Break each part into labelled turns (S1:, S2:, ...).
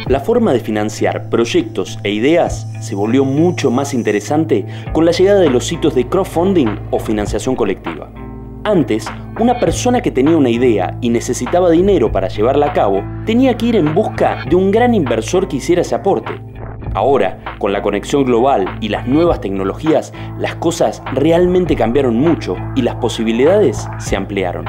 S1: La forma de financiar proyectos e ideas se volvió mucho más interesante con la llegada de los sitios de crowdfunding o financiación colectiva. Antes, una persona que tenía una idea y necesitaba dinero para llevarla a cabo, tenía que ir en busca de un gran inversor que hiciera ese aporte. Ahora, con la conexión global y las nuevas tecnologías, las cosas realmente cambiaron mucho y las posibilidades se ampliaron.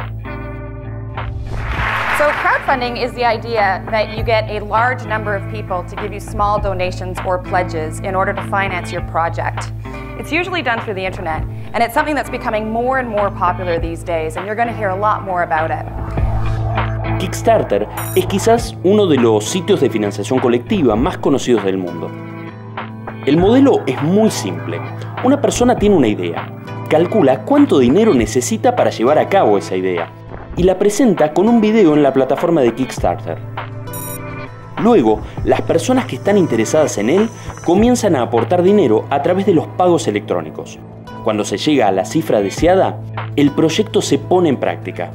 S2: So crowdfunding is the idea that you get a large number of people to give you small donations or pledges in order to finance your project. It's usually done through the internet, and it's something that's becoming more and more popular these days, and you're going to hear a lot more about it.
S1: Kickstarter es quizás uno de los sitios de financiación colectiva más conocidos del mundo. El modelo es muy simple. Una persona tiene una idea, calcula cuánto dinero necesita para llevar a cabo esa idea y la presenta con un video en la plataforma de Kickstarter. Luego, las personas que están interesadas en él comienzan a aportar dinero a través de los pagos electrónicos. Cuando se llega a la cifra deseada, el proyecto se pone en práctica.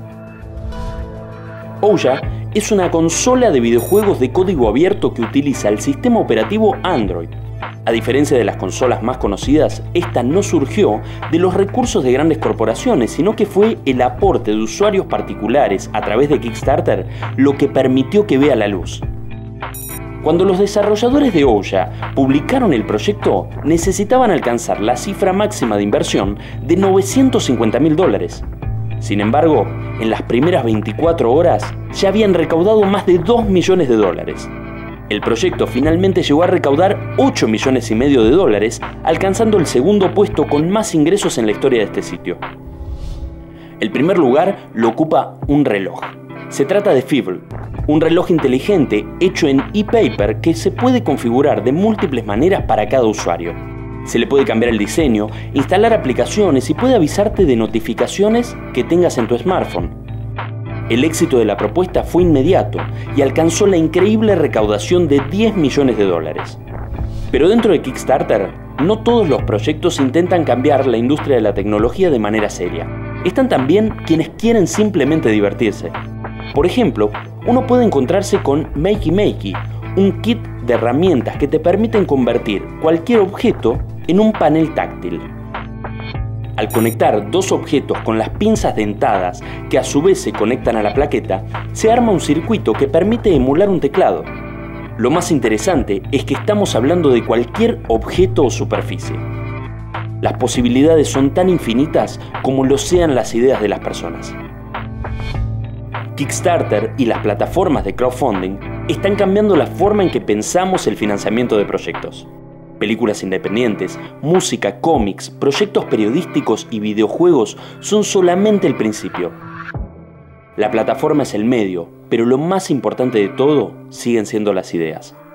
S1: Ouya es una consola de videojuegos de código abierto que utiliza el sistema operativo Android. A diferencia de las consolas más conocidas, esta no surgió de los recursos de grandes corporaciones, sino que fue el aporte de usuarios particulares a través de Kickstarter lo que permitió que vea la luz. Cuando los desarrolladores de Ouya publicaron el proyecto, necesitaban alcanzar la cifra máxima de inversión de $950.000. Sin embargo, en las primeras 24 horas ya habían recaudado más de $2 millones. El proyecto finalmente llegó a recaudar $8,5 millones, alcanzando el segundo puesto con más ingresos en la historia de este sitio. El primer lugar lo ocupa un reloj. Se trata de Fibble, un reloj inteligente hecho en e-paper que se puede configurar de múltiples maneras para cada usuario. Se le puede cambiar el diseño, instalar aplicaciones y puede avisarte de notificaciones que tengas en tu smartphone. El éxito de la propuesta fue inmediato y alcanzó la increíble recaudación de $10 millones. Pero dentro de Kickstarter, no todos los proyectos intentan cambiar la industria de la tecnología de manera seria. Están también quienes quieren simplemente divertirse. Por ejemplo, uno puede encontrarse con Makey Makey, un kit de herramientas que te permiten convertir cualquier objeto en un panel táctil. Al conectar dos objetos con las pinzas dentadas que a su vez se conectan a la plaqueta, se arma un circuito que permite emular un teclado. Lo más interesante es que estamos hablando de cualquier objeto o superficie. Las posibilidades son tan infinitas como lo sean las ideas de las personas. Kickstarter y las plataformas de crowdfunding están cambiando la forma en que pensamos el financiamiento de proyectos. Películas independientes, música, cómics, proyectos periodísticos y videojuegos son solamente el principio. La plataforma es el medio, pero lo más importante de todo siguen siendo las ideas.